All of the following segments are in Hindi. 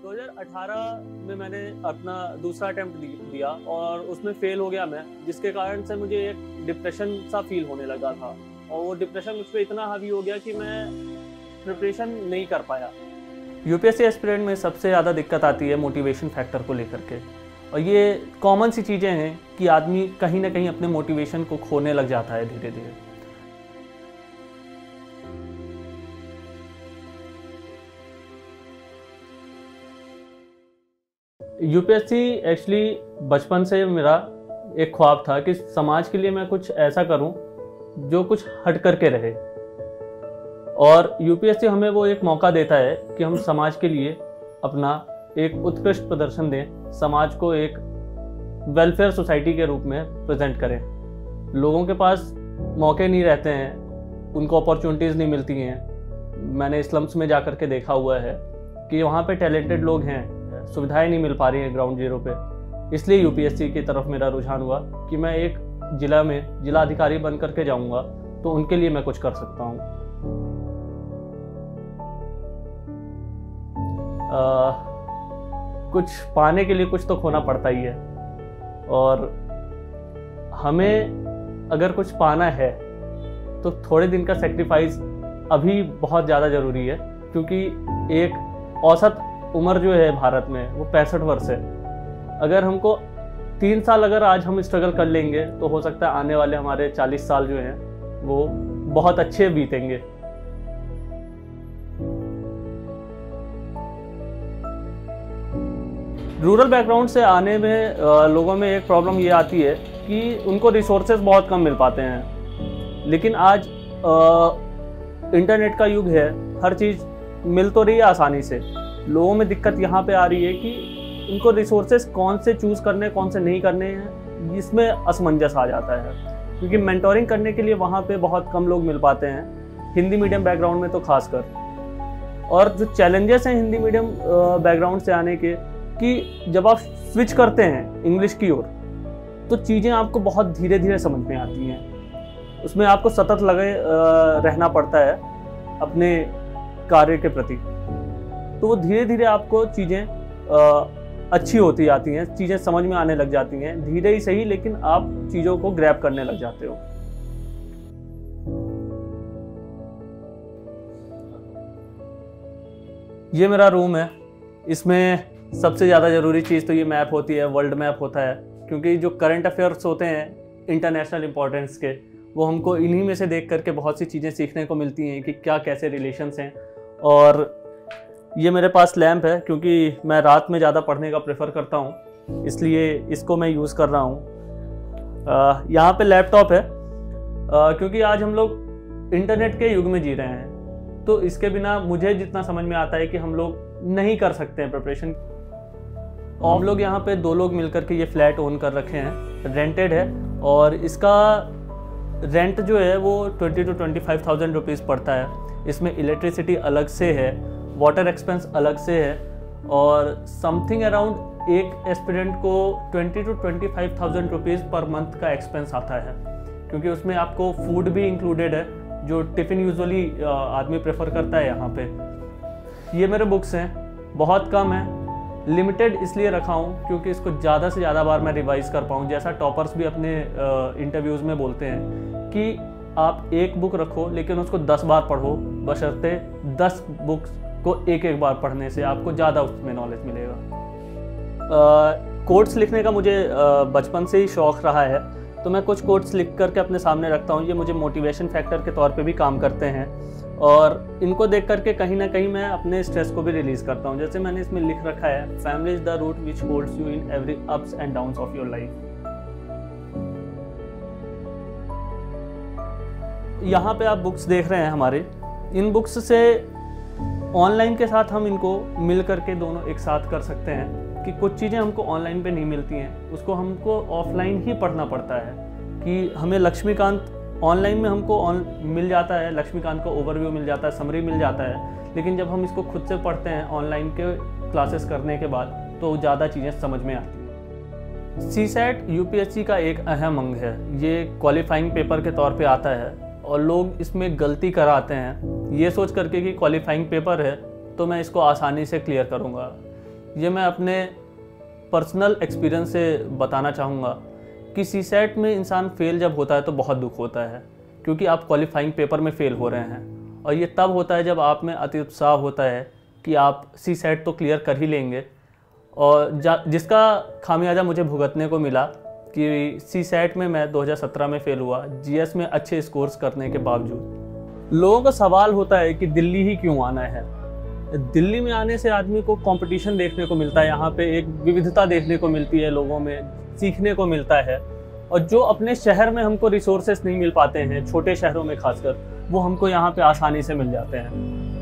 2018 में मैंने अपना दूसरा अटेम्प्ट दिया और उसमें फेल हो गया मैं, जिसके कारण से मुझे एक डिप्रेशन सा फील होने लगा था और वो डिप्रेशन मुझ पर इतना हावी हो गया कि मैं प्रिपरेशन नहीं कर पाया। यूपीएससी एस्पिरेंट में सबसे ज़्यादा दिक्कत आती है मोटिवेशन फैक्टर को लेकर के, और ये कॉमन सी चीज़ें हैं कि आदमी कहीं ना कहीं अपने मोटिवेशन को खोने लग जाता है धीरे धीरे। यूपीएससी एक्चुअली बचपन से मेरा एक ख्वाब था कि समाज के लिए मैं कुछ ऐसा करूं जो कुछ हट करके रहे, और यूपीएससी हमें वो एक मौका देता है कि हम समाज के लिए अपना एक उत्कृष्ट प्रदर्शन दें, समाज को एक वेलफेयर सोसाइटी के रूप में प्रेजेंट करें। लोगों के पास मौके नहीं रहते हैं, उनको अपॉर्चुनिटीज़ नहीं मिलती हैं। मैंने स्लम्स में जा कर के देखा हुआ है कि वहाँ पे टैलेंटेड लोग हैं, सुविधाएं नहीं मिल पा रही हैं ग्राउंड जीरो पे। इसलिए यूपीएससी की तरफ मेरा रुझान हुआ कि मैं एक जिला में जिला अधिकारी बन करके जाऊंगा तो उनके लिए मैं कुछ कर सकता हूँ। कुछ पाने के लिए कुछ तो खोना पड़ता ही है, और हमें अगर कुछ पाना है तो थोड़े दिन का सेक्रीफाइस अभी बहुत ज़्यादा ज़रूरी है, क्योंकि एक औसत उम्र जो है भारत में वो 65 वर्ष है। अगर हमको 3 साल अगर आज हम स्ट्रगल कर लेंगे तो हो सकता है आने वाले हमारे 40 साल जो हैं वो बहुत अच्छे बीतेंगे। रूरल बैकग्राउंड से आने में लोगों में एक प्रॉब्लम ये आती है कि उनको रिसोर्सेज बहुत कम मिल पाते हैं। लेकिन आज इंटरनेट का युग है, हर चीज़ मिल तो रही है आसानी से। लोगों में दिक्कत यहाँ पे आ रही है कि उनको रिसोर्सेज कौन से चूज़ करने कौन से नहीं करने हैं, इसमें असमंजस आ जाता है, क्योंकि मेंटोरिंग करने के लिए वहाँ पे बहुत कम लोग मिल पाते हैं, हिंदी मीडियम बैकग्राउंड में तो खासकर। और जो चैलेंजेस हैं हिंदी मीडियम बैकग्राउंड से आने के, कि जब आप स्विच करते हैं इंग्लिश की ओर तो चीज़ें आपको बहुत धीरे धीरे समझ में आती हैं। उसमें आपको सतत लगे रहना पड़ता है अपने कार्य के प्रति, तो वो धीरे धीरे आपको चीज़ें अच्छी होती जाती हैं, चीज़ें समझ में आने लग जाती हैं, धीरे ही सही, लेकिन आप चीज़ों को ग्रैब करने लग जाते हो। ये मेरा रूम है, इसमें सबसे ज़्यादा ज़रूरी चीज़ तो ये मैप होती है, वर्ल्ड मैप होता है, क्योंकि जो करंट अफेयर्स होते हैं इंटरनेशनल इंपॉर्टेंस के, वो हमको इन्हीं में से देख करके बहुत सी चीज़ें सीखने को मिलती हैं कि क्या कैसे रिलेशंस हैं। और ये मेरे पास लैंप है, क्योंकि मैं रात में ज़्यादा पढ़ने का प्रेफर करता हूँ, इसलिए इसको मैं यूज़ कर रहा हूँ। यहाँ पे लैपटॉप है, क्योंकि आज हम लोग इंटरनेट के युग में जी रहे हैं, तो इसके बिना मुझे जितना समझ में आता है कि हम लोग नहीं कर सकते हैं प्रिपरेशन। हम लोग यहाँ पे 2 लोग मिलकर के ये फ्लैट ओन कर रखे हैं, रेंटेड है, और इसका रेंट जो है वो 20 to 25,000 रुपीज़ पड़ता है। इसमें इलेक्ट्रिसिटी अलग से है, वाटर एक्सपेंस अलग से है, और समथिंग अराउंड एक एस्पिरेंट को 20 to 25,000 रुपीज़ पर मंथ का एक्सपेंस आता है, क्योंकि उसमें आपको फूड भी इंक्लूडेड है, जो टिफ़िन यूजुअली आदमी प्रेफर करता है यहाँ पे। ये मेरे बुक्स हैं, बहुत कम है, लिमिटेड इसलिए रखा हूँ क्योंकि इसको ज़्यादा से ज़्यादा बार मैं रिवाइज़ कर पाऊँ। जैसा टॉपर्स भी अपने इंटरव्यूज़ में बोलते हैं कि आप एक बुक रखो लेकिन उसको 10 बार पढ़ो, बशर्ते 10 बुक्स को एक बार पढ़ने से आपको ज़्यादा उसमें नॉलेज मिलेगा। कोट्स लिखने का मुझे बचपन से ही शौक़ रहा है, तो मैं कुछ कोट्स लिख करके अपने सामने रखता हूँ। ये मुझे मोटिवेशन फैक्टर के तौर पे भी काम करते हैं, और इनको देख करके कहीं ना कहीं मैं अपने स्ट्रेस को भी रिलीज़ करता हूँ। जैसे मैंने इसमें लिख रखा है, family is the root which holds you in every ups and downs of your life. यहाँ पे आप बुक्स देख रहे हैं हमारे, इन बुक्स से ऑनलाइन के साथ हम इनको मिल करके दोनों एक साथ कर सकते हैं कि कुछ चीज़ें हमको ऑनलाइन पे नहीं मिलती हैं, उसको हमको ऑफलाइन ही पढ़ना पड़ता है। कि हमें लक्ष्मीकांत ऑनलाइन में हमको मिल जाता है, लक्ष्मीकांत का ओवरव्यू मिल जाता है, समरी मिल जाता है, लेकिन जब हम इसको खुद से पढ़ते हैं ऑनलाइन के क्लासेस करने के बाद तो ज़्यादा चीज़ें समझ में आती हैं। सीसैट यूपीएससी का एक अहम अंग है, ये क्वालिफाइंग पेपर के तौर पे आता है, और लोग इसमें गलती कराते हैं ये सोच करके कि क्वालिफाइंग पेपर है तो मैं इसको आसानी से क्लियर करूँगा। ये मैं अपने पर्सनल एक्सपीरियंस से बताना चाहूँगा कि सीसैट में इंसान फेल जब होता है तो बहुत दुख होता है, क्योंकि आप क्वालिफाइंग पेपर में फ़ेल हो रहे हैं। और ये तब होता है जब आप में अति उत्साह होता है कि आप सीसैट तो क्लियर कर ही लेंगे, और जिसका खामियाजा मुझे भुगतने को मिला कि सीसैट में मैं 2017 में फ़ेल हुआ, जीएस में अच्छे स्कोर्स करने के बावजूद। लोगों का सवाल होता है कि दिल्ली ही क्यों आना है। दिल्ली में आने से आदमी को कंपटीशन देखने को मिलता है, यहाँ पे एक विविधता देखने को मिलती है, लोगों में सीखने को मिलता है। और जो अपने शहर में हमको रिसोर्सेस नहीं मिल पाते हैं, छोटे शहरों में खासकर, वो हमको यहाँ पे आसानी से मिल जाते हैं।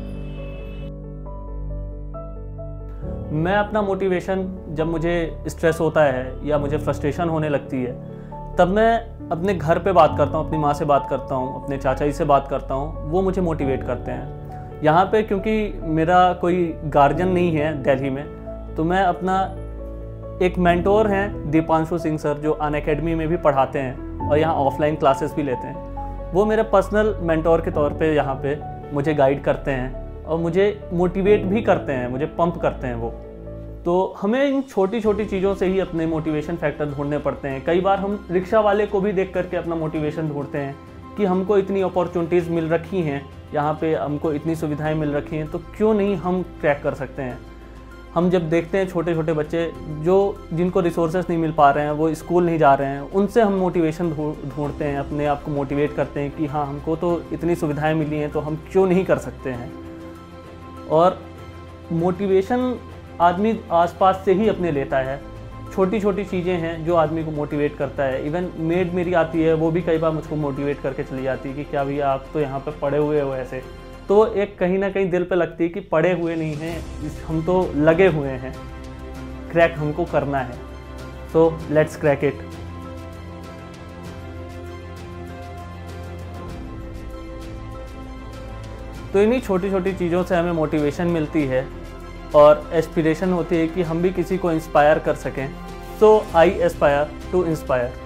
मैं अपना मोटिवेशन जब मुझे स्ट्रेस होता है या मुझे फ्रस्ट्रेशन होने लगती है, तब मैं अपने घर पे बात करता हूँ, अपनी माँ से बात करता हूँ, अपने चाचा जी से बात करता हूँ, वो मुझे मोटिवेट करते हैं। यहाँ पे क्योंकि मेरा कोई गार्जियन नहीं है दिल्ली में, तो मैं अपना एक मेंटोर हैं दीपांशु सिंह सर, जो अनअकैडमी में भी पढ़ाते हैं और यहाँ ऑफलाइन क्लासेस भी लेते हैं। वो मेरे पर्सनल मेंटोर के तौर पे यहाँ पे मुझे गाइड करते हैं और मुझे मोटिवेट भी करते हैं, मुझे पंप करते हैं वो। तो हमें इन छोटी छोटी चीज़ों से ही अपने मोटिवेशन फैक्टर ढूंढने पड़ते हैं। कई बार हम रिक्शा वाले को भी देख करके अपना मोटिवेशन ढूंढते हैं कि हमको इतनी अपॉर्चुनिटीज़ मिल रखी हैं, यहाँ पे हमको इतनी सुविधाएं मिल रखी हैं, तो क्यों नहीं हम क्रैक कर सकते हैं। हम जब देखते हैं छोटे छोटे बच्चे जिनको रिसोर्सेस नहीं मिल पा रहे हैं, वो स्कूल नहीं जा रहे हैं, उनसे हम मोटिवेशन ढूंढते हैं, अपने आप को मोटिवेट करते हैं कि हाँ, हमको तो इतनी सुविधाएं मिली हैं, तो हम क्यों नहीं कर सकते हैं। और मोटिवेशन आदमी आसपास से ही अपने लेता है। छोटी छोटी चीज़ें हैं जो आदमी को मोटिवेट करता है। इवन मेड मेरी आती है, वो भी कई बार मुझको मोटिवेट करके चली जाती है कि क्या भैया आप तो यहाँ पे पड़े हुए हो ऐसे। तो एक कहीं ना कहीं दिल पे लगती है कि पड़े हुए नहीं हैं, हम तो लगे हुए हैं, क्रैक हमको करना है। So let's crack it. तो इन्हीं छोटी छोटी चीज़ों से हमें मोटिवेशन मिलती है और एस्पिरेशन होती है कि हम भी किसी को इंस्पायर कर सकें। So I aspire to inspire.